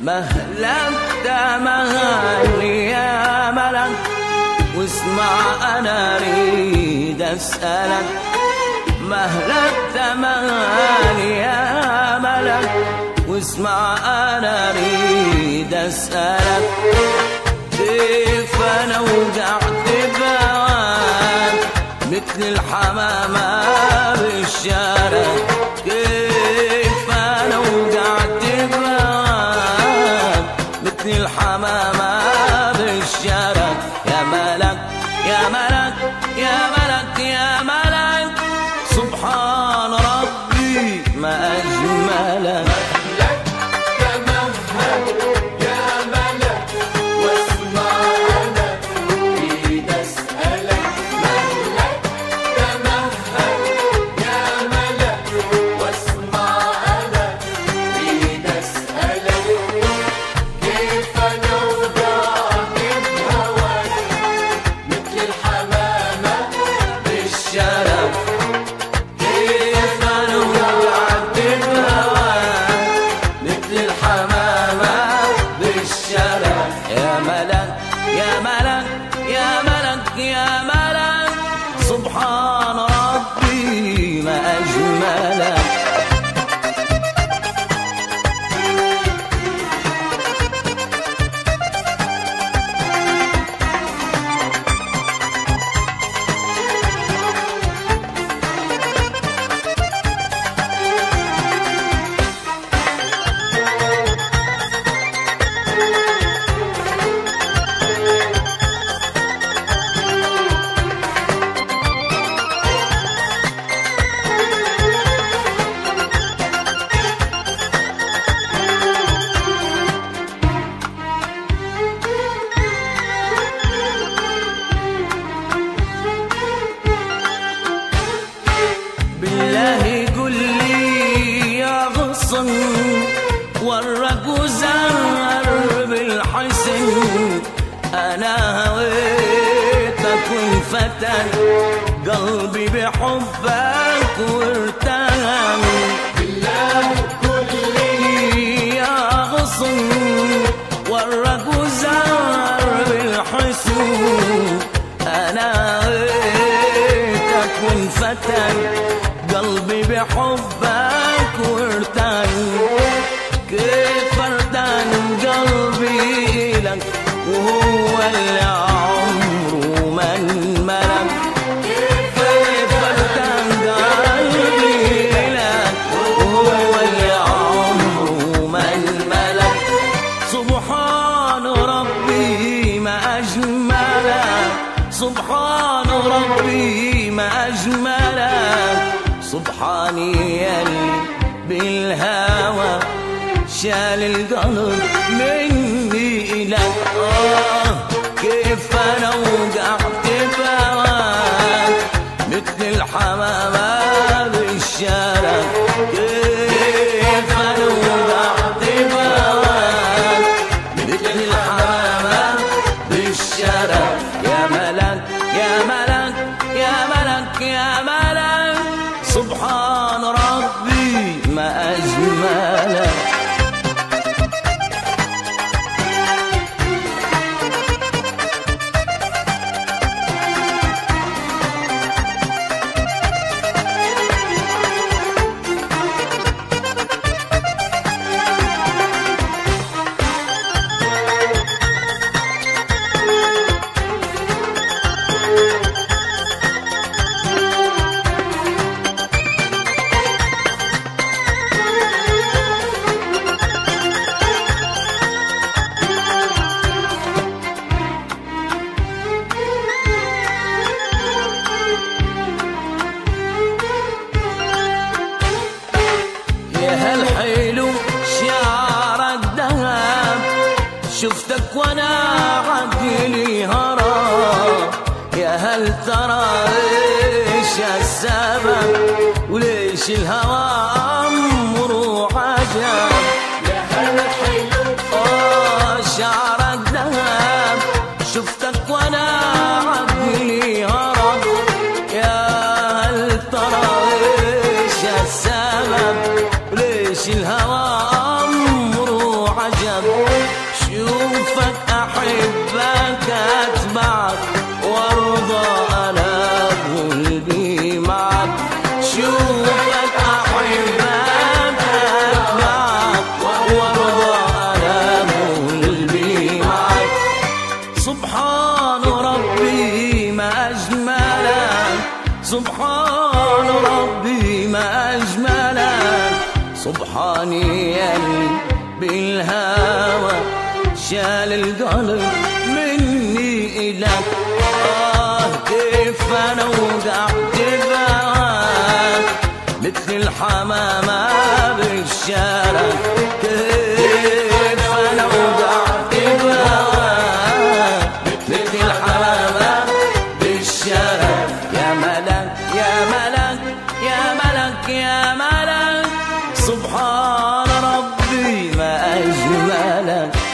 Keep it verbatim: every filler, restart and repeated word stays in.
مهلك تمهل يا ملك، واسمع أنا أريد أسألك. مهلك تمهل يا ملك، واسمع أنا أريد أسألك. كيف أنا وقعت بهواك مثل الحمامة بالشارع؟ كيف أنا وقعت بهواك مثل الحمامة بالشارع؟ يا ملك يا ملك يا ملك يا ملك، سبحان ربي ما أجملك. سبحان ربي ما أجملك. بالله قل لي يا غصن، ورق وزهر بالحسن. أنا هويتك وانفتن قلبي بحبك وارتهن. بالله قل لي يا غصن، ورق وزهر بالحسن. أنا هويتك وانفتن قلبي بحبك وارتن. كيف ارتن قلبي لك وهو اللي عمره ما انملك؟ كيف ارتن قلبي لك وهو اللي عمره ما انملك؟ سبحان ربي ما أجملك، سبحان ربي ما أجملك. سبحاني يلي بالهوى شال القلب مني إلك. آه كيف أنا وقعت بهواك مثل الحمامة بالشارع. كيف أنا وقعت بهواك مثل الحمامة بالشارع. يا ملك يا ملك يا ملك يا ملك، سبحان ربي ما أجملك. هالحلو شعرك دهب، شفتك وانا عقلي هرب. يا هل ترى ايش السبب وليش الهوى امره عجب؟ يا هالحلو اه شعرك دهب، شفتك وانا عقلي هرب. يا هل ترى ايش السبب ليش الهوى أمره عجب؟ أجملك سبحاني يلي بالهوى شال القلب مني إلك. آه كيف أنا وقعت بهواك مثل الحمامة بالشارع، كيف أنا وقعت بهواك مثل الحمامة بالشارع. يا ملك يا ملك يا ملك يا ملك سبحان ربي ما أجملك.